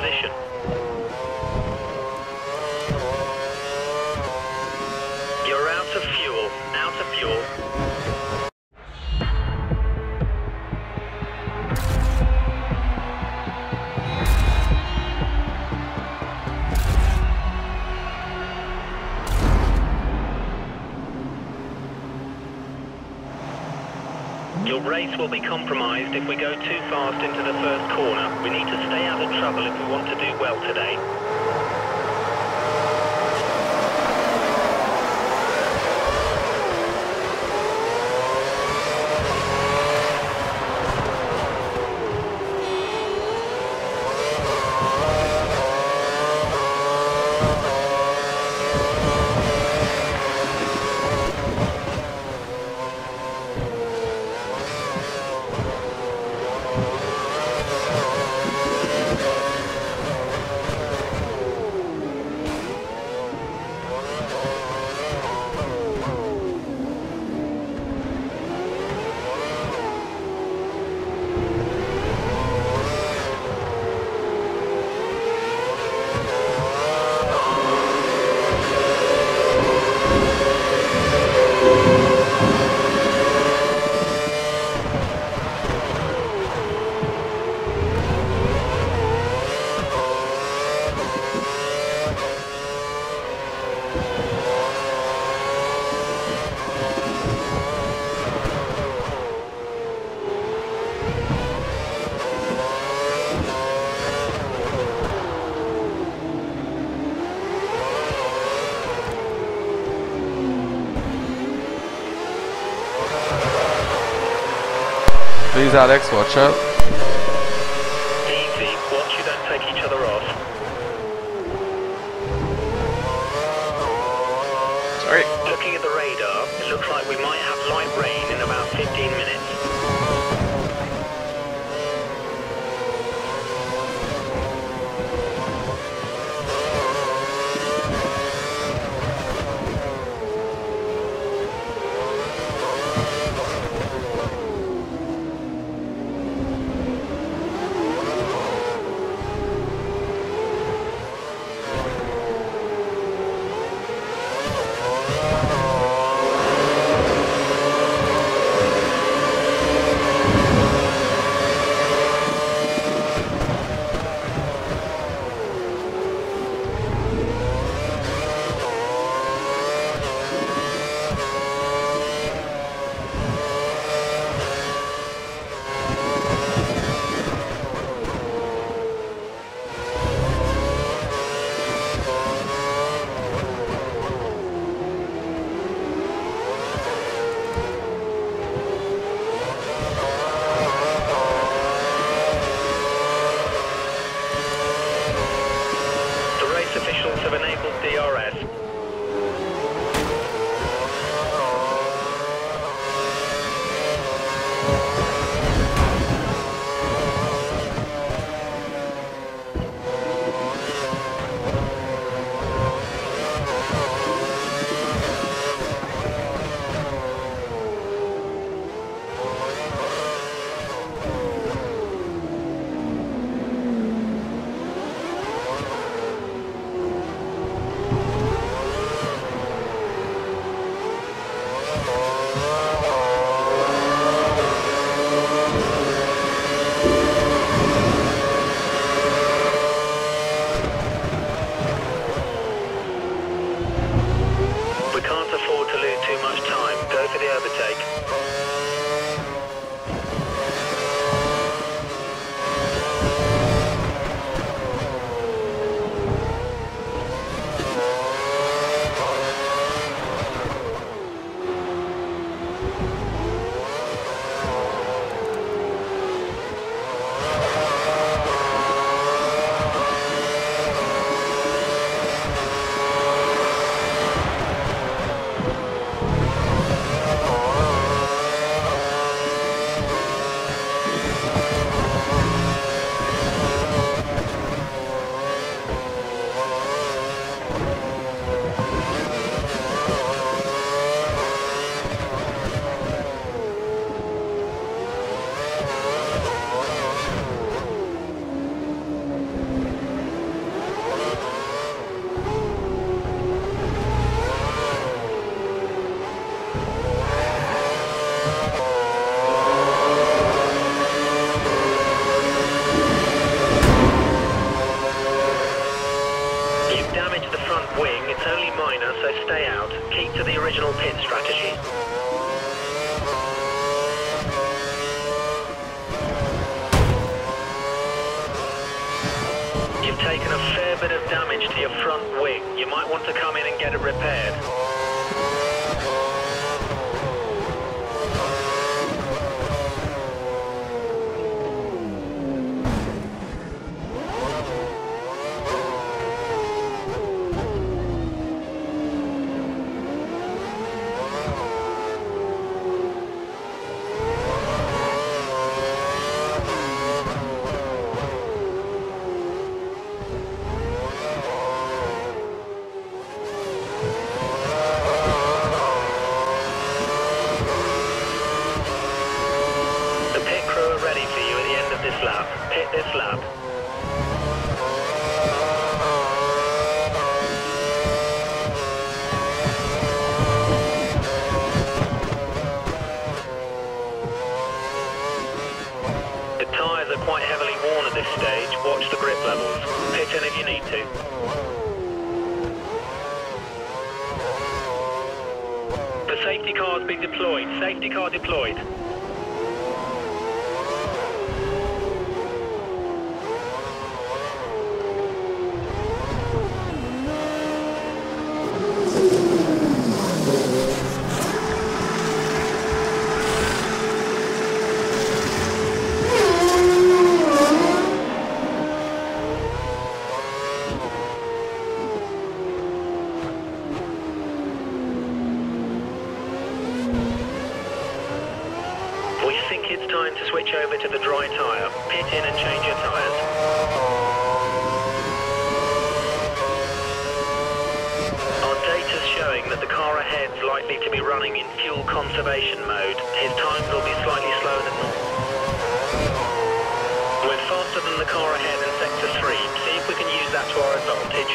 position. You're out of fuel. Out of fuel. Your race will be compromised if we go too fast into the first corner. We need to stay out of trouble if we want to do well today. Please, Alex, watch out. Easy. Watch you don't take each other off. Sorry. Looking at the radar, it looks like we might have light rain in about 15 minutes. Officials have enabled DRS. front wing. It's only minor, so stay out. Keep to the original pit strategy. You've taken a fair bit of damage to your front wing. You might want to come in and get it repaired. Pit this lap. The tyres are quite heavily worn at this stage. Watch the grip levels. Pit in if you need to. The safety car's been deployed. Safety car deployed. We think it's time to switch over to the dry tyre. Pit in and change your tyres. Our data's showing that the car ahead's likely to be running in fuel conservation mode. His times will be slightly slower than normal. We're faster than the car ahead in sector 3. See if we can use that to our advantage.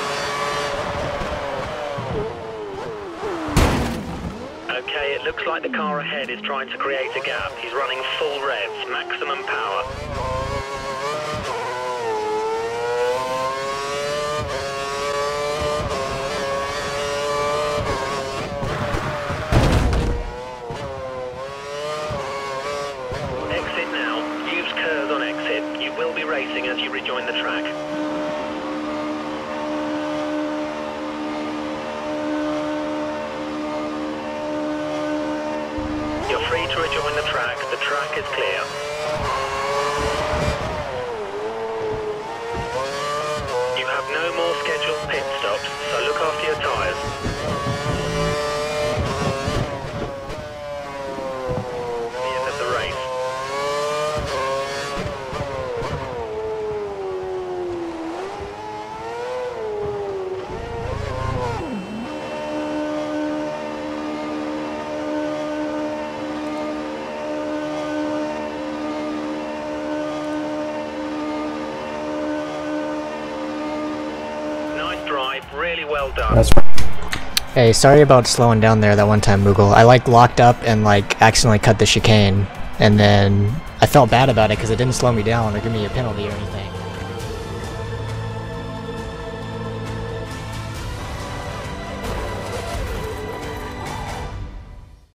Okay, it looks like the car ahead is trying to create a gap. He's running full revs, maximum power. Exit now. Use curves on exit. You will be racing as you rejoin the track. You're free to rejoin the track. The track is clear. You have no more scheduled pit stops, so look after your tyres. The end of the race. Drive, really well done. That's Hey, sorry about slowing down there that one time, Moogle. I locked up and accidentally cut the chicane, and then I felt bad about it because it didn't slow me down or give me a penalty or anything.